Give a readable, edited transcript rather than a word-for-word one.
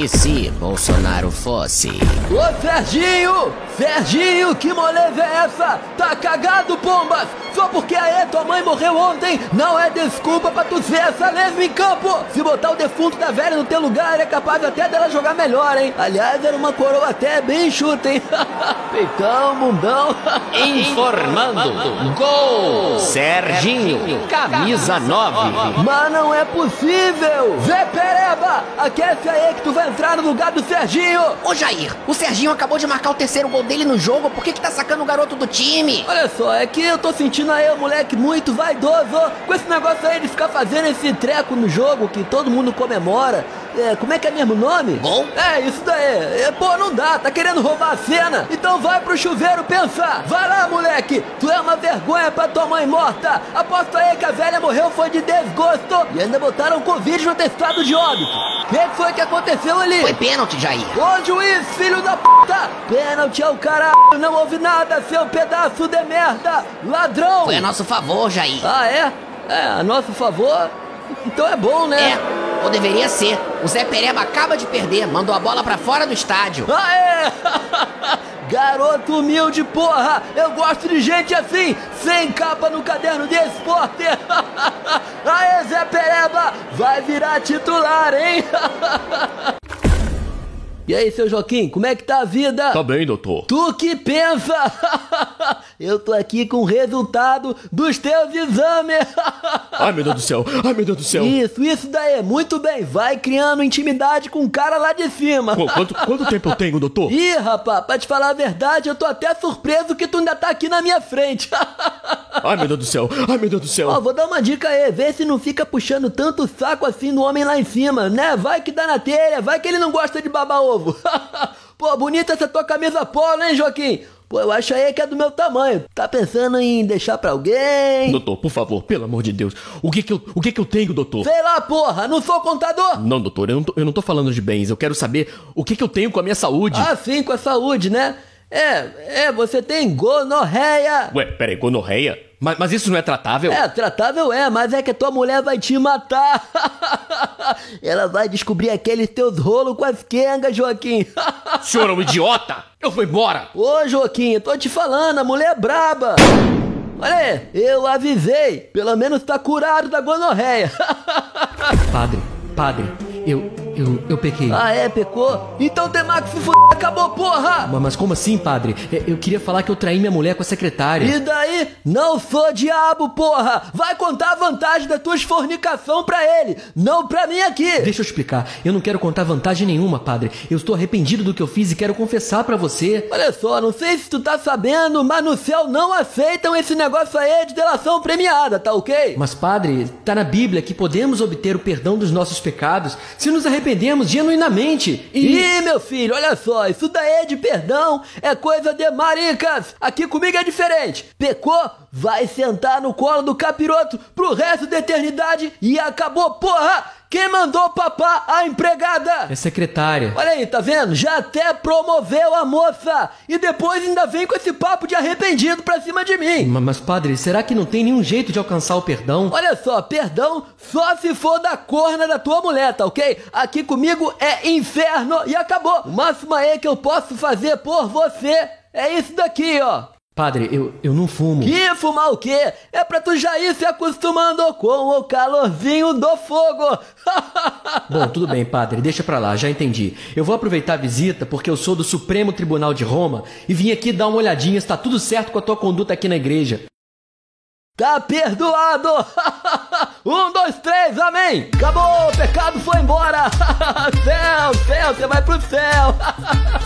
E se Bolsonaro fosse? Ô Serginho! Serginho, que moleza é essa? Tá cagado, pombas? Só porque aí tua mãe morreu ontem não é desculpa pra tu ser essa lesma em campo! Se botar o defunto da velha no teu lugar, é capaz até dela jogar melhor, hein? Aliás, era uma coroa até bem enxuta, hein? Peitão, mundão. Informando. Gol! Serginho, camisa 9. Mas não é possível! Zé Pereba, aquece aí que tu vai entrar no lugar do Serginho! Ô Jair, o Serginho acabou de marcar o terceiro gol dele no jogo, por que tá sacando o garoto do time? Olha só, é que eu tô sentindo aí o moleque muito vaidoso, com esse negócio aí de ficar fazendo esse treco no jogo que todo mundo comemora. Como é que é mesmo o nome? Gol? É, isso daí. Pô, não dá, tá querendo roubar a cena? Então vai pro chuveiro pensar. Vai lá, moleque, tu é uma vergonha pra tua mãe morta. Aposto aí que a velha morreu foi de desgosto e ainda botaram Covid no atestado de óbito. O que foi que aconteceu ali? Foi pênalti, Jair. Ô juiz, filho da puta! Pênalti é o caralho, não houve nada, seu pedaço de merda! Ladrão! Foi a nosso favor, Jair. Ah, é? É, a nosso favor? Então é bom, né? É, ou deveria ser. O Zé Pereba acaba de perder, mandou a bola pra fora do estádio. Aê! Garoto humilde, porra! Eu gosto de gente assim, sem capa no caderno de esporte! Aê, Zé Pereba! Vai virar titular, hein? E aí, seu Joaquim, como é que tá a vida? Tá bem, doutor. Tu que pensa! Eu tô aqui com o resultado dos teus exames! Ai, meu Deus do céu! Ai, meu Deus do céu! Isso daí, muito bem, vai criando intimidade com o cara lá de cima! Pô, quanto tempo eu tenho, doutor? Ih, rapaz, pra te falar a verdade, eu tô até surpreso que tu ainda tá aqui na minha frente! Ai, meu Deus do céu! Ai, meu Deus do céu! Ó, vou dar uma dica aí, vê se não fica puxando tanto saco assim no homem lá em cima, né? Vai que dá na telha, vai que ele não gosta de babar ovo! Pô, bonita essa tua camisa polo, hein, Joaquim? Pô, eu acho aí que é do meu tamanho. Tá pensando em deixar pra alguém? Doutor, por favor, pelo amor de Deus. O que que eu tenho, doutor? Sei lá, porra, não sou contador? Não, doutor, eu não tô falando de bens. Eu quero saber o que eu tenho com a minha saúde. Ah, sim, com a saúde, né? Você tem gonorreia. Ué, peraí, gonorreia? Mas isso não é tratável? É, tratável mas é que a tua mulher vai te matar. Ela vai descobrir aqueles teus rolos com as quengas, Joaquim. O senhor é um idiota? Eu vou embora. Ô, Joaquim, eu tô te falando, a mulher é braba. Olha aí, eu avisei. Pelo menos tá curado da gonorreia. Padre, eu pequei. Ah, pecou? Então tem mais que se fuder, acabou, porra! Mas como assim, padre? Eu queria falar que eu traí minha mulher com a secretária. E daí? Não sou diabo, porra! Vai contar a vantagem da tua esfornicação pra ele, não pra mim aqui! Deixa eu explicar, eu não quero contar vantagem nenhuma, padre. Eu estou arrependido do que eu fiz e quero confessar pra você. Olha só, não sei se tu tá sabendo, mas no céu não aceitam esse negócio aí de delação premiada, tá ok? Mas, padre, tá na Bíblia que podemos obter o perdão dos nossos pecados se nos arrependemos genuinamente. Ih, meu filho, olha só, isso daí de perdão é coisa de maricas. Aqui comigo é diferente. Pecou, vai sentar no colo do capiroto pro resto da eternidade e acabou, porra! Quem mandou papar a empregada? É secretária. Olha aí, tá vendo? Já até promoveu a moça. E depois ainda vem com esse papo de arrependido pra cima de mim. Mas, padre, será que não tem nenhum jeito de alcançar o perdão? Olha só, perdão só se for da corna da tua mulher, tá ok? Aqui comigo é inferno e acabou. O máximo aí que eu posso fazer por você é isso daqui, ó. Padre, eu não fumo. Que fumar o quê? É pra tu já ir se acostumando com o calorzinho do fogo. Bom, tudo bem, padre, deixa pra lá, já entendi. Eu vou aproveitar a visita porque eu sou do Supremo Tribunal de Roma e vim aqui dar uma olhadinha se tá tudo certo com a tua conduta aqui na igreja. Tá perdoado! 1, 2, 3, amém! Acabou, o pecado foi embora! Céu, você vai pro céu!